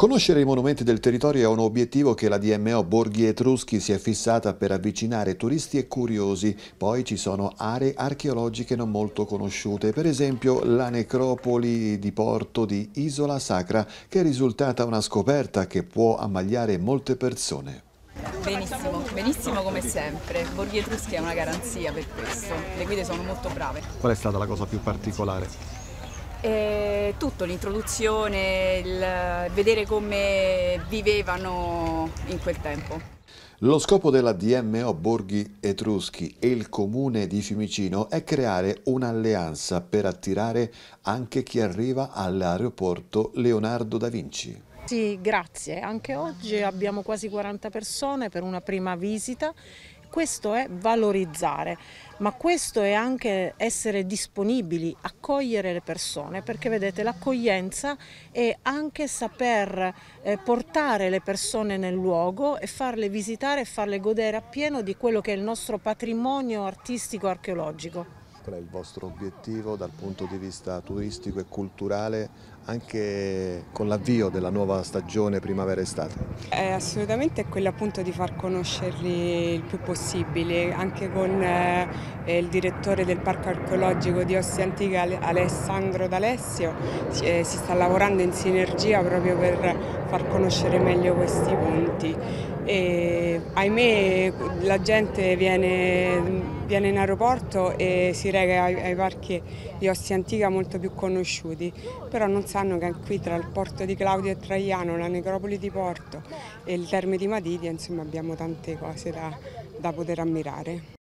Conoscere i monumenti del territorio è un obiettivo che la DMO Borghi Etruschi si è fissata per avvicinare turisti e curiosi. Poi ci sono aree archeologiche non molto conosciute, per esempio la necropoli di Porto di Isola Sacra, che è risultata una scoperta che può ammagliare molte persone. Benissimo, benissimo come sempre. Borghi Etruschi è una garanzia per questo. Le guide sono molto brave. Qual è stata la cosa più particolare? Tutto, l'introduzione, il vedere come vivevano in quel tempo. Lo scopo della DMO Borghi Etruschi e il comune di Fiumicino è creare un'alleanza per attirare anche chi arriva all'aeroporto Leonardo da Vinci. Sì, grazie. Anche oggi abbiamo quasi 40 persone per una prima visita. Questo è valorizzare, ma questo è anche essere disponibili, accogliere le persone, perché vedete l'accoglienza è anche saper portare le persone nel luogo e farle visitare e farle godere appieno di quello che è il nostro patrimonio artistico archeologico. Qual è il vostro obiettivo dal punto di vista turistico e culturale anche con l'avvio della nuova stagione primavera-estate? Assolutamente è quello appunto di far conoscerli il più possibile, anche con il direttore del Parco Archeologico di Ostia Antica Alessandro D'Alessio si sta lavorando in sinergia proprio per far conoscere meglio questi punti. E, ahimè la gente viene in aeroporto e si reca ai parchi di Ostia Antica molto più conosciuti, però non sanno che qui tra il porto di Claudio e Traiano, la necropoli di Porto e il Terme di Matidia, insomma, abbiamo tante cose da poter ammirare.